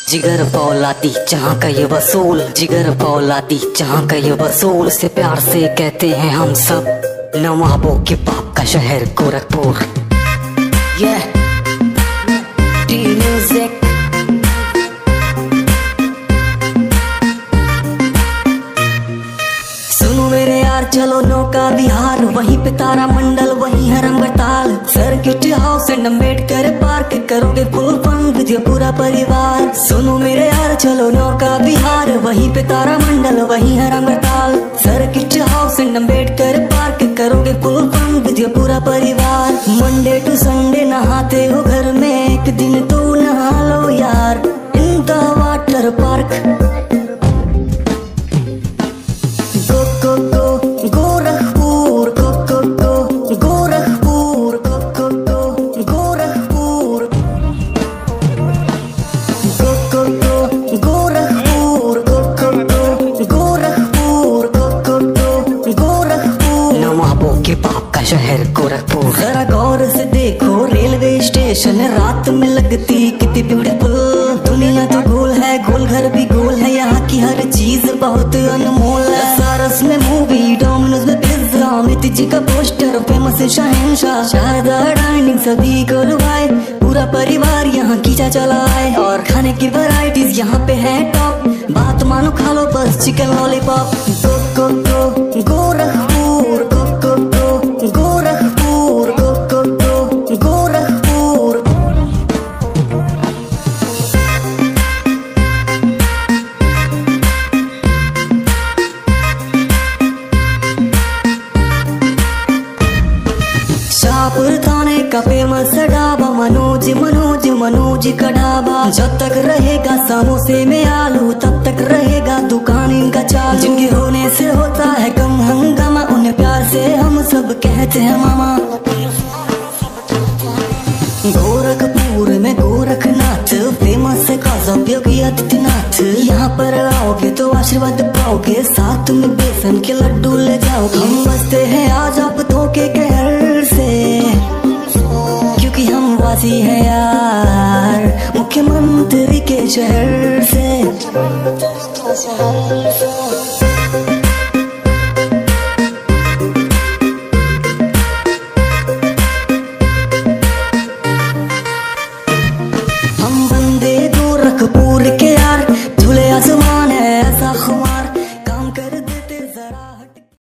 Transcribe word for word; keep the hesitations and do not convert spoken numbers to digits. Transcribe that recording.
जिगर पौलाती जहाँ का ये वसूल, जिगर पौलाती जहाँ का ये वसूल से प्यार से कहते हैं हम सब नवाबों के बाप का शहर गोरखपुर। yeah. Music. सुनो मेरे यार चलो नौका विहार, वहीं पे तारा मंडल वहीं है Rangtal, circuit house and Ambedkar park करोगे फुल फन विद योर पूरा परिवार। सुनो मेरे यार चलो नौका विहार, वहीं पे तारा मंडल वहीं है Rangtal, circuit house and Ambedkar park करोगे फुल फन विद योर पूरा परिवार। मंडे टू संडे नहाते हो घर में, एक दिन तो नहा लो यार इन द वाटर पार्क। शहर गोरखपुर। जरा गौर से देखो रेलवे स्टेशन रात में लगती कितनी ब्यूटीफुल, दुनिया तो गोल है गोल घर भी गोल है, यहाँ की हर चीज बहुत अनमोल है। सारस में मूवी, डोमिनोज में पिज्जा, अमित जी का पोस्टर, फेमस शहंशाह, शारदा डाइनिंग सभी को लुभाए, पूरा परिवार यहाँ खींचा चला है और खाने की वैरायटीज यहाँ पे है टॉप। बात मानो खा लो बस chicken lollipop. Go go go Gorakhpur, go go go Gorakhpur, go go go Gorakhpur. Shahpur थाने का फेमस ढाबा, मनोज मनोज मनोज का ढाबा, जब तक रहेगा समोसे में आलू तब तक रहेगा दुकान इनका चालू। जिनके होने से होता है कम हंगामा, उन्हें प्यार से हम सब कहते हैं मामा। गोरखपुर में गोरखनाथ फेमस है काजब योगी आदित्यनाथ, यहाँ पर आओगे तो आशीर्वाद पाओगे, साथ में बेसन के लड्डू ले जाओगे। हम बसते हैं आज आप धोखे के घर से, क्योंकि हम वासी हैं यार मुख्यमंत्री के शहर से।